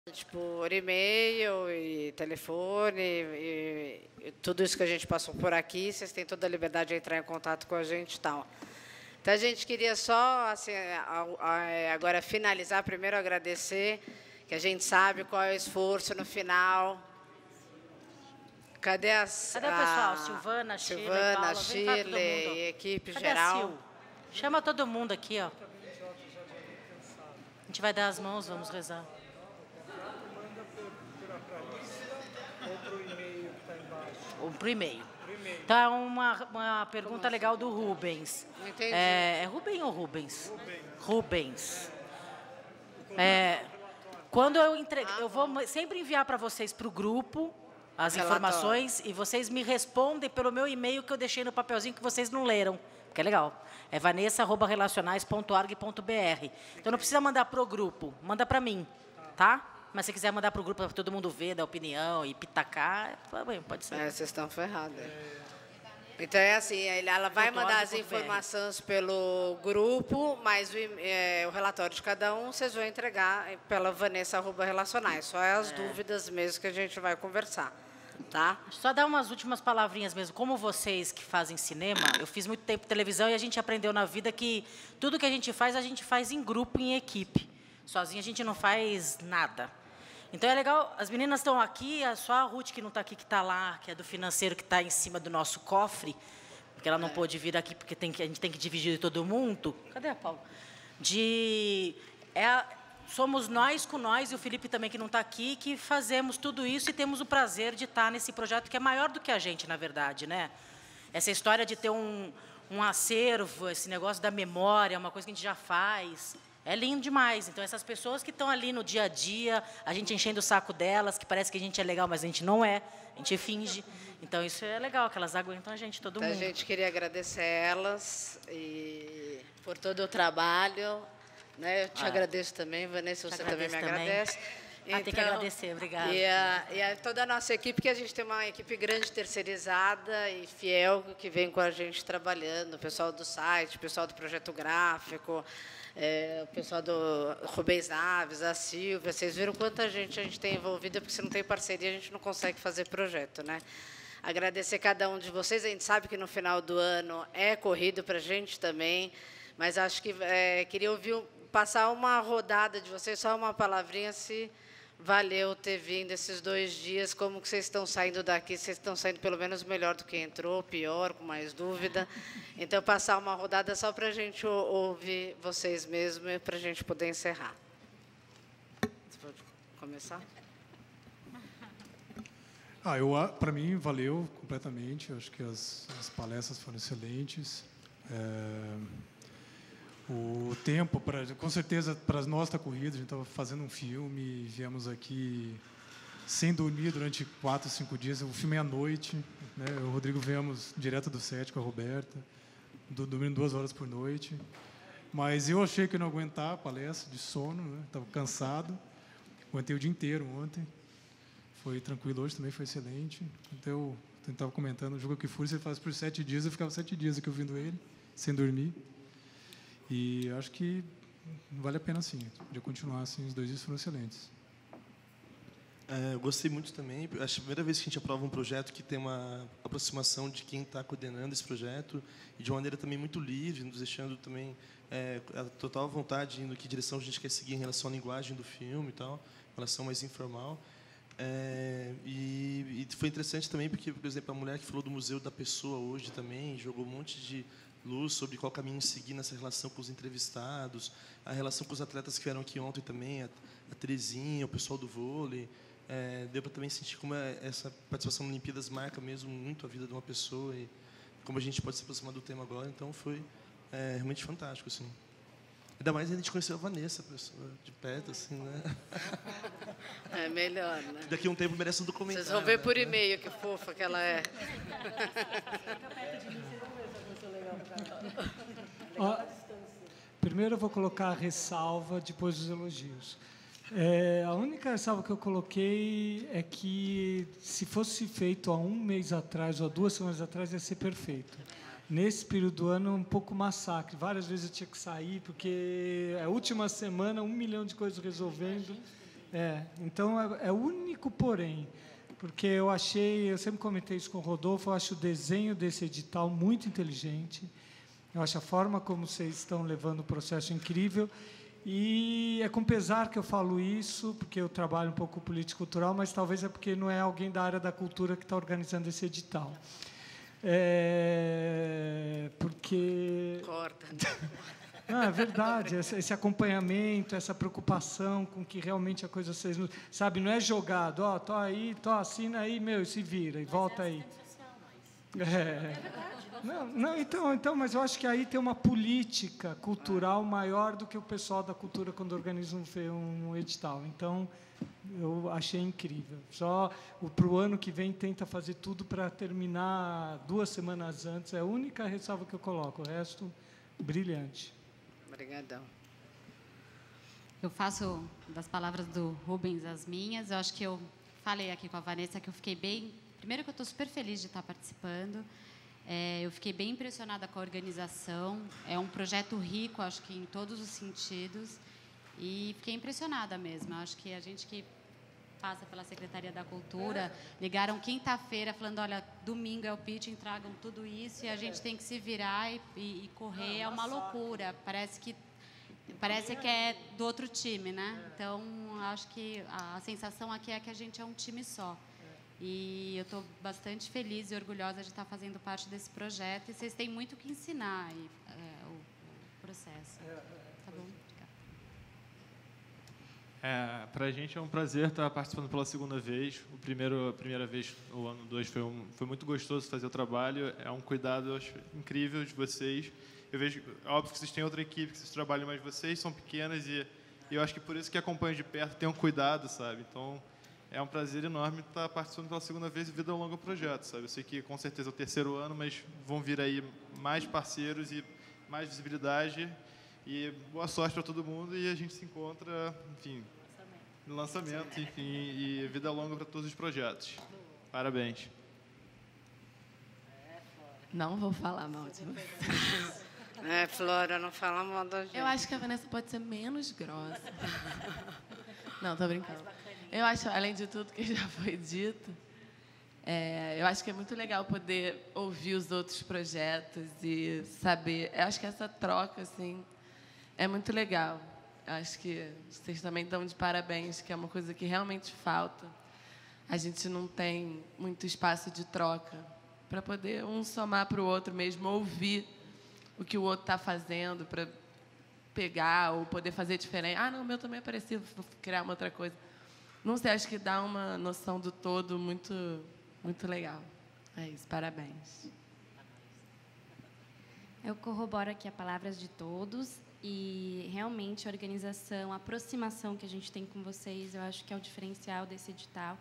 por e-mail e telefone, e tudo isso que a gente passou por aqui, vocês têm toda a liberdade de entrar em contato com a gente e tal. Então, a gente queria só, assim, agora finalizar, primeiro agradecer, que a gente sabe qual é o esforço no final. Cadê o pessoal? Silvana, Shirley, Paula, Shirley e equipe Cadê geral? A Sil? Chama todo mundo aqui, ó. A gente vai dar as mãos, vamos rezar. Ou pro e-mail. Então, é uma pergunta legal do Rubens. Não entendi. É Rubem ou Rubens? Rubens. Quando eu entrego, eu vou sempre enviar para vocês, para o grupo, as informações, e vocês me respondem pelo meu e-mail que eu deixei no papelzinho que vocês não leram, que é legal. É vanessa@relacionais.org.br. Então, não precisa mandar para o grupo, manda para mim, tá? Mas se quiser mandar para o grupo para todo mundo ver, dar opinião e pitacar, pode ser. Vocês estão ferrados. Então, é assim, ela vai mandar as informações pelo grupo, mas o relatório de cada um vocês vão entregar pela Vanessa@relacionais. Só é as dúvidas mesmo que a gente vai conversar, tá? Só dar umas últimas palavrinhas mesmo. Como vocês que fazem cinema, eu fiz muito tempo televisão e a gente aprendeu na vida que tudo que a gente faz em grupo, em equipe. Sozinho a gente não faz nada. Então, é legal, as meninas estão aqui, só a Ruth que não está aqui, que está lá, que é do financeiro, que está em cima do nosso cofre, porque ela não pôde vir aqui, porque a gente tem que dividir todo mundo. Cadê a Paula? Somos nós com nós, e o Felipe também, que não está aqui, que fazemos tudo isso e temos o prazer de estar nesse projeto, que é maior do que a gente, na verdade, né? Essa história de ter um acervo, esse negócio da memória, uma coisa que a gente já faz... É lindo demais. Então, essas pessoas que estão ali no dia a dia, a gente enchendo o saco delas, que parece que a gente é legal, mas a gente não é, a gente finge. Então, isso é legal, que elas aguentam a gente, todo mundo. A gente queria agradecer elas por todo o trabalho. Né? Eu te agradeço também, Vanessa, você também me agradece. Então, tem que agradecer, obrigada. E toda a nossa equipe, que a gente tem uma equipe grande, terceirizada e fiel, que vem com a gente trabalhando, o pessoal do site, o pessoal do projeto gráfico, o pessoal do Rubens Naves, a Silvia. Vocês viram quanta gente a gente tem envolvida, porque se não tem parceria, a gente não consegue fazer projeto, né? Agradecer cada um de vocês. A gente sabe que no final do ano é corrido para a gente também, mas acho que queria passar uma rodada de vocês, só uma palavrinha, se valeu ter vindo esses 2 dias, como que vocês estão saindo daqui, vocês estão saindo pelo menos melhor do que entrou, pior, com mais dúvida. Então, passar uma rodada só para a gente ouvir vocês mesmos e para a gente poder encerrar. Você pode começar? Para mim, valeu completamente. Eu acho que as palestras foram excelentes. O tempo, com certeza, para nós está corrido. A gente estava fazendo um filme, viemos aqui sem dormir durante 4, 5 dias. O filme é à noite. Né? Eu e o Rodrigo viemos direto do set com a Roberta, dormindo 2 horas por noite. Mas eu achei que eu não ia aguentar a palestra de sono, estava cansado. Aguentei o dia inteiro ontem. Foi tranquilo hoje, também foi excelente. Então, eu estava comentando, o Jogo que Fúria, você faz por 7 dias, eu ficava 7 dias aqui ouvindo ele, sem dormir. E acho que vale a pena, sim, de continuar assim. Os 2 dias foram excelentes. Eu gostei muito também. Acho que a primeira vez que a gente aprova um projeto que tem uma aproximação de quem está coordenando esse projeto e de uma maneira também muito livre, nos deixando também a total vontade no que direção a gente quer seguir em relação à linguagem do filme e tal, em relação mais informal. E foi interessante também porque, por exemplo, a mulher que falou do Museu da Pessoa hoje também jogou um monte de luz sobre qual caminho seguir nessa relação com os entrevistados, a relação com os atletas que vieram aqui ontem também, a Terezinha, o pessoal do vôlei. Deu para também sentir como essa participação nas Olimpíadas marca mesmo muito a vida de uma pessoa e como a gente pode se aproximar do tema agora. Então, foi realmente fantástico, assim. Ainda mais a gente conheceu a Vanessa, pessoa de perto, assim, né? É melhor, né? Daqui a um tempo merece um documentário. Vocês vão ver por e-mail que fofa que ela é. Primeiro eu vou colocar a ressalva, depois os elogios. A única ressalva que eu coloquei é que, se fosse feito há 1 mês atrás ou há 2 semanas atrás, ia ser perfeito. Nesse período do ano, um pouco massacre. Várias vezes eu tinha que sair, porque a última semana, 1 milhão de coisas resolvendo. Então é o único porém, porque eu sempre comentei isso com o Rodolfo, eu acho o desenho desse edital muito inteligente, eu acho a forma como vocês estão levando o processo incrível, e é com pesar que eu falo isso, porque eu trabalho um pouco com política cultural, mas talvez é porque não é alguém da área da cultura que está organizando esse edital. Porque... Corta. Não, é verdade, esse acompanhamento, essa preocupação com que realmente a coisa seja... Sabe, não é jogado, tô aí, assina aí, e se vira, e volta aí. Então, mas eu acho que aí tem uma política cultural maior do que o pessoal da cultura quando organiza um edital. Então, eu achei incrível. Só para o ano que vem tenta fazer tudo para terminar 2 semanas antes. É a única ressalva que eu coloco. O resto, brilhante. Obrigadão. Eu faço das palavras do Rubens as minhas. Eu acho que eu falei aqui com a Vanessa que eu fiquei bem... Primeiro que eu estou super feliz de estar participando. Eu fiquei bem impressionada com a organização. É um projeto rico, acho que em todos os sentidos. E fiquei impressionada mesmo. Acho que a gente que passa pela Secretaria da Cultura, ligaram quinta-feira falando, olha, domingo é o pitching, tragam tudo isso e a gente tem que se virar e correr. É uma loucura. Parece que é do outro time, né? Então, acho que a sensação aqui é que a gente é um time só. E eu estou bastante feliz e orgulhosa de estar fazendo parte desse projeto. E vocês têm muito que ensinar o processo. Tá bom? Para a gente é um prazer estar participando pela segunda vez. A primeira vez, o ano 2, foi muito gostoso fazer o trabalho. É um cuidado, eu acho, incrível de vocês. Eu vejo, óbvio que vocês têm outra equipe que vocês trabalham, mas vocês são pequenas e eu acho que por isso que acompanho de perto, tem um cuidado, sabe? Então, é um prazer enorme estar participando pela segunda vez e vida longa o projeto, sabe? Eu sei que com certeza é o 3º ano, mas vão vir aí mais parceiros e mais visibilidade. E boa sorte para todo mundo e a gente se encontra, enfim, no lançamento, enfim, e vida longa para todos os projetos. Parabéns. Não vou falar mal de você. Flora, não fala mal da gente. Eu acho que a Vanessa pode ser menos grossa. Não, tô brincando. Eu acho, além de tudo que já foi dito, eu acho que é muito legal poder ouvir os outros projetos e saber. Eu acho que essa troca, assim, é muito legal. Eu acho que vocês também estão de parabéns, que é uma coisa que realmente falta. A gente não tem muito espaço de troca para poder um somar para o outro mesmo, ouvir o que o outro está fazendo, para pegar ou poder fazer diferente. Não, o meu também é parecido, vou criar uma outra coisa. Não sei, acho que dá uma noção do todo muito, muito legal. É isso, parabéns. Eu corroboro aqui as palavras de todos e realmente a organização, a aproximação que a gente tem com vocês, eu acho que é o diferencial desse edital.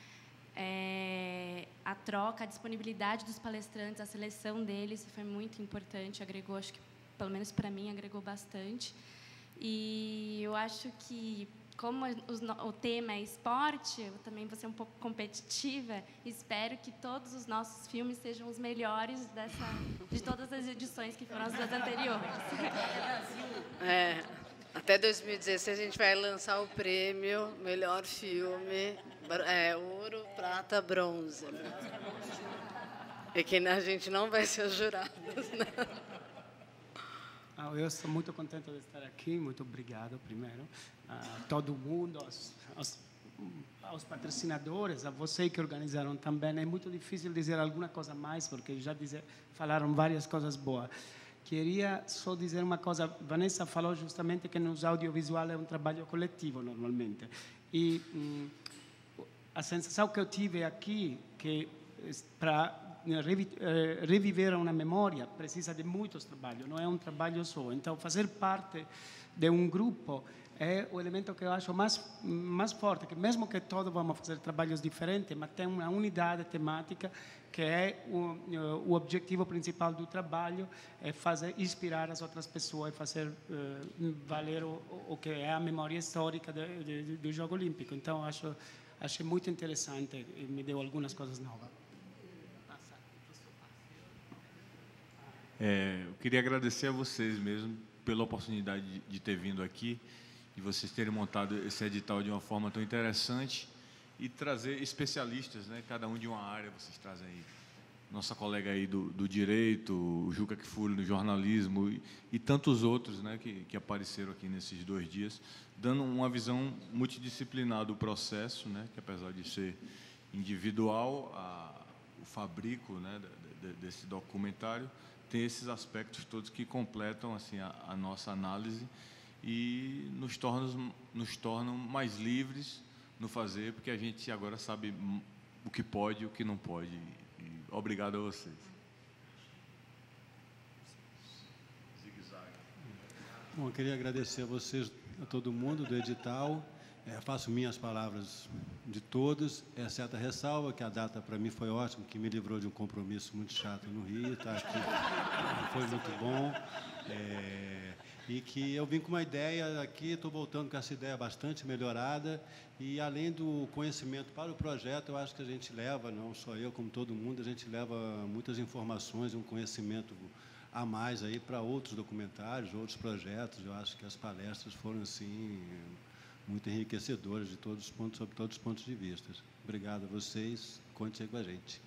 A troca, a disponibilidade dos palestrantes, a seleção deles foi muito importante, agregou, acho que, pelo menos para mim, agregou bastante. E eu acho que, como o tema é esporte, eu também vou ser um pouco competitiva, espero que todos os nossos filmes sejam os melhores de todas as edições que foram as 2 anteriores. Até 2016 a gente vai lançar o prêmio Melhor Filme, ouro, prata, bronze. E que a gente não vai ser os jurados, né? Eu estou muito contente de estar aqui. Muito obrigado, primeiro, a todo mundo, aos patrocinadores, a vocês que organizaram também. É muito difícil dizer alguma coisa mais, porque já falaram várias coisas boas. Queria só dizer uma coisa. Vanessa falou justamente que nos audiovisual é um trabalho coletivo, normalmente. E a sensação que eu tive aqui, que para reviver uma memória precisa de muitos trabalhos, não é um trabalho só. Então, fazer parte de um grupo é o elemento que eu acho mais forte, que mesmo que todos vamos fazer trabalhos diferentes, mas tem uma unidade temática que é o objetivo principal do trabalho, é inspirar as outras pessoas e fazer valer o que é a memória histórica do Jogo Olímpico. Então, achei muito interessante e me deu algumas coisas novas. Eu queria agradecer a vocês mesmo pela oportunidade de ter vindo aqui. de vocês terem montado esse edital de uma forma tão interessante e trazer especialistas, né? Cada um de uma área. Vocês trazem aí nossa colega aí do direito, o Juca Kfouri no jornalismo e tantos outros, né, que apareceram aqui nesses 2 dias, dando uma visão multidisciplinar do processo, né, que apesar de ser individual, o fabrico, né, desse documentário tem esses aspectos todos que completam assim a nossa análise e nos tornam mais livres no fazer, porque a gente agora sabe o que pode e o que não pode. E obrigado a vocês. Bom, eu queria agradecer a vocês, a todo mundo do edital. Faço minhas palavras de todos, exceto a ressalva que a data para mim foi ótima, que me livrou de um compromisso muito chato no Rio, tá aqui, foi muito bom. E que eu vim com uma ideia aqui, estou voltando com essa ideia bastante melhorada e, além do conhecimento para o projeto, eu acho que a gente leva, não só eu, como todo mundo, a gente leva muitas informações e um conhecimento a mais aí para outros documentários, outros projetos. Eu acho que as palestras foram, assim, muito enriquecedoras de todos os pontos, sob todos os pontos de vista. Obrigado a vocês, conte aí com a gente.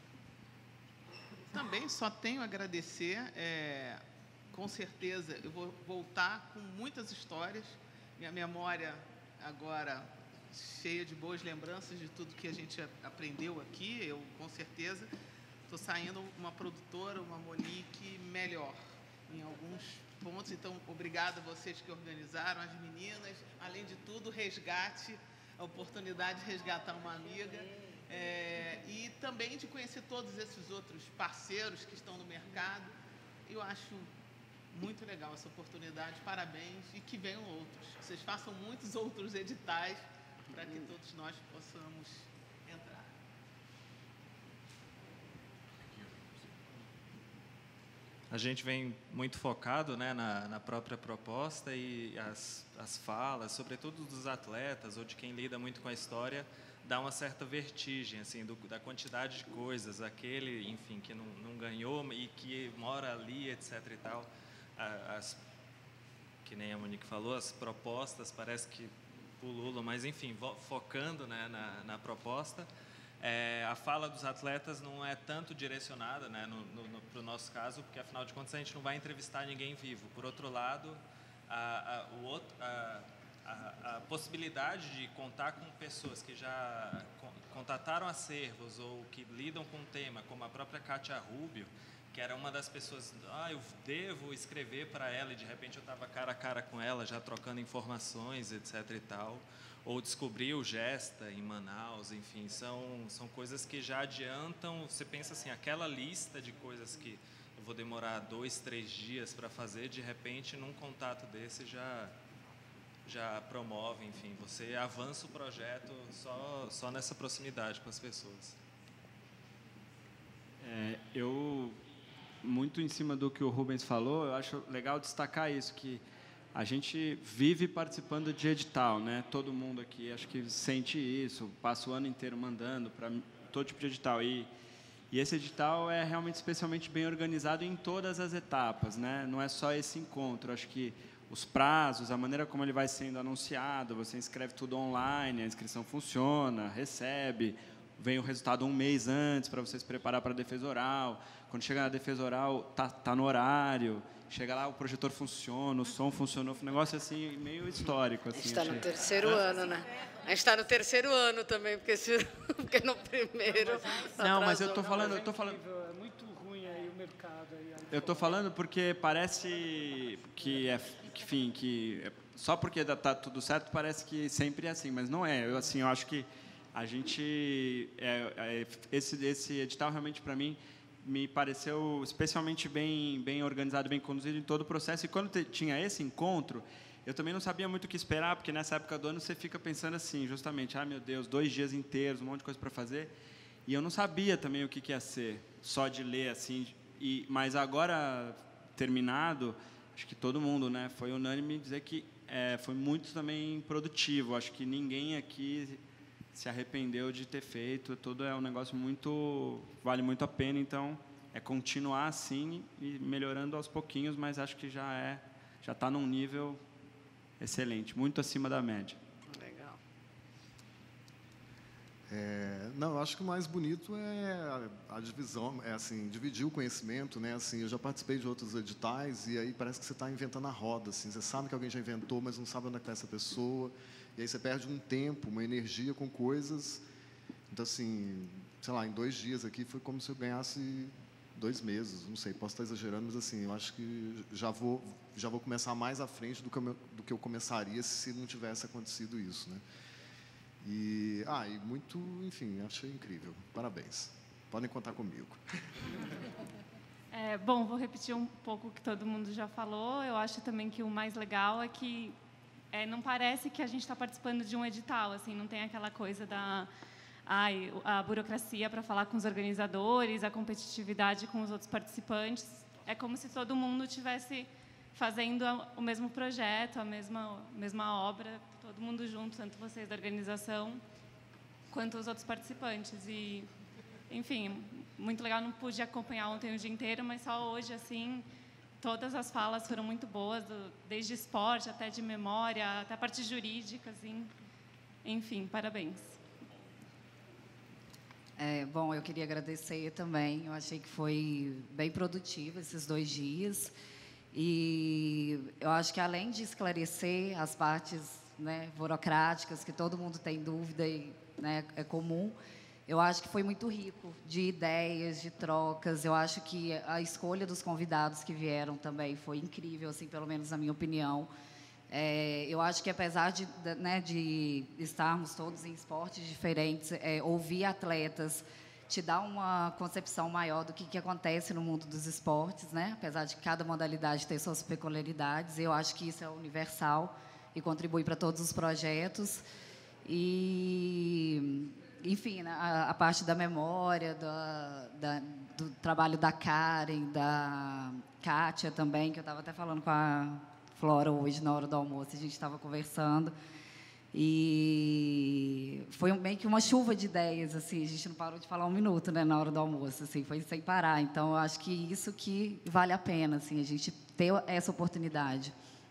Também só tenho a agradecer. Com certeza, eu vou voltar com muitas histórias. Minha memória agora cheia de boas lembranças de tudo que a gente aprendeu aqui. Eu, com certeza, estou saindo uma produtora, uma Monique melhor em alguns pontos. Então, obrigada a vocês que organizaram, as meninas. Além de tudo, resgate, a oportunidade de resgatar uma amiga. E também de conhecer todos esses outros parceiros que estão no mercado. Eu acho muito legal essa oportunidade, parabéns, e que venham outros. Que vocês façam muitos outros editais para que todos nós possamos entrar. A gente vem muito focado, né, na própria proposta e as falas, sobretudo dos atletas ou de quem lida muito com a história, dá uma certa vertigem assim, da quantidade de coisas, aquele, enfim, que não ganhou e que mora ali, etc. e tal. Que nem a Monique falou, as propostas parece que pululam, mas enfim, focando, né, na proposta, a fala dos atletas não é tanto direcionada, né, para o nosso caso, porque afinal de contas a gente não vai entrevistar ninguém vivo. Por outro lado, a possibilidade de contar com pessoas que já contataram acervos ou que lidam com o tema, como a própria Kátia Rubio, que era uma das pessoas, eu devo escrever para ela, e de repente eu estava cara a cara com ela, já trocando informações, etc. e tal, ou descobrir o Gesta em Manaus, enfim, são coisas que já adiantam. Você pensa assim, aquela lista de coisas que eu vou demorar 2, 3 dias para fazer, de repente, num contato desse já promove, enfim, você avança o projeto só nessa proximidade com as pessoas. Muito em cima do que o Rubens falou, eu acho legal destacar isso, que a gente vive participando de edital, né? Todo mundo aqui acho que sente isso, passa o ano inteiro mandando para todo tipo de edital. E esse edital é realmente especialmente bem organizado em todas as etapas, né? Não é só esse encontro, acho que os prazos, a maneira como ele vai sendo anunciado, você inscreve tudo online, a inscrição funciona, recebe, vem o resultado 1 mês antes para você se preparar para a defesa oral. Quando chega na defesa oral, tá no horário. Chega lá, o projetor funciona, o som funcionou. Foi um negócio assim, meio histórico. Assim, a gente está no terceiro ano, né? A gente está no terceiro ano também, porque no primeiro... Não, mas eu estou falando... É muito ruim aí o mercado. Eu estou falando porque parece que enfim, só porque está tudo certo, parece que sempre é assim, mas não é. Eu acho que a gente... esse edital, realmente, para mim, me pareceu especialmente bem organizado, bem conduzido em todo o processo. E quando tinha esse encontro, eu também não sabia muito o que esperar, porque nessa época do ano você fica pensando assim, justamente, meu Deus, 2 dias inteiros, um monte de coisa para fazer. E eu não sabia também o que ia ser, só de ler assim. Mas agora, terminado, acho que todo mundo, né, foi unânime dizer que foi muito também produtivo. Acho que ninguém aqui se arrependeu de ter feito. Tudo é um negócio vale muito a pena. Então, é continuar assim e melhorando aos pouquinhos, mas acho que já está num nível excelente, muito acima da média. Legal. Não, eu acho que o mais bonito é a divisão, assim, dividir o conhecimento, né? Assim, eu já participei de outros editais e aí parece que você está inventando a roda, assim, você sabe que alguém já inventou, mas não sabe onde está essa pessoa, e aí você perde um tempo, uma energia com coisas. Então, assim, sei lá, em 2 dias aqui foi como se eu ganhasse 2 meses, não sei, posso estar exagerando, mas assim, eu acho que já vou começar mais à frente do que eu começaria se não tivesse acontecido isso, né? E muito, enfim, achei incrível. Parabéns. Podem contar comigo. Bom, vou repetir um pouco o que todo mundo já falou. Eu acho também que o mais legal é que não parece que a gente está participando de um edital, assim, não tem aquela coisa da a burocracia para falar com os organizadores, a competitividade com os outros participantes. É como se todo mundo estivesse fazendo o mesmo projeto, a mesma obra, todo mundo junto, tanto vocês da organização quanto os outros participantes. E, enfim, muito legal. Não pude acompanhar ontem o dia inteiro, mas só hoje, assim, todas as falas foram muito boas, desde esporte até de memória, até a parte jurídica, assim. Enfim, parabéns. Bom, eu queria agradecer também. Eu achei que foi bem produtivo esses 2 dias. E eu acho que, além de esclarecer as partes, né, burocráticas, que todo mundo tem dúvida e, né, é comum, eu acho que foi muito rico de ideias, de trocas. Eu acho que a escolha dos convidados que vieram também foi incrível, assim, pelo menos na minha opinião. Eu acho que, apesar de estarmos todos em esportes diferentes, ouvir atletas te dá uma concepção maior do que acontece no mundo dos esportes, né? Apesar de cada modalidade ter suas peculiaridades. Eu acho que isso é universal e contribui para todos os projetos. E, enfim, a parte da memória, do trabalho da Karen, da Kátia também, que eu estava até falando com a Flora hoje, na hora do almoço, a gente estava conversando. E foi meio que uma chuva de ideias, assim, a gente não parou de falar 1 minuto, né, na hora do almoço, assim, foi sem parar. Então, eu acho que isso que vale a pena, assim, a gente ter essa oportunidade.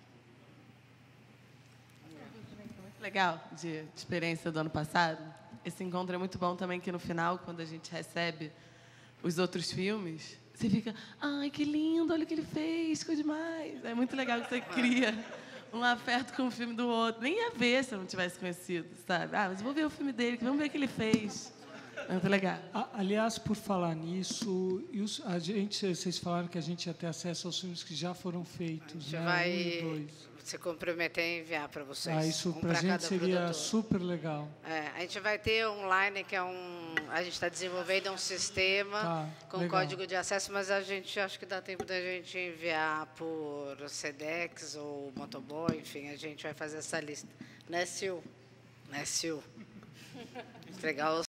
Muito legal de experiência do ano passado. Esse encontro é muito bom também, que no final, quando a gente recebe os outros filmes, você fica, ai, que lindo, olha o que ele fez, ficou demais. É muito legal que você cria um afeto com o filme do outro. Nem ia ver se eu não tivesse conhecido, sabe? Mas vou ver o filme dele, vamos ver o que ele fez. É muito legal. Aliás, por falar nisso, vocês falaram que a gente ia ter acesso aos filmes que já foram feitos, A gente vai se comprometer a enviar para vocês. Isso para a gente seria produtor. Super legal. A gente vai ter online, que a gente está desenvolvendo um sistema com legal. Código de acesso, mas a gente acho que dá tempo da gente enviar por Sedex ou Motoboy, enfim, a gente vai fazer essa lista. Né, Sil? Né, Sil? Entregar os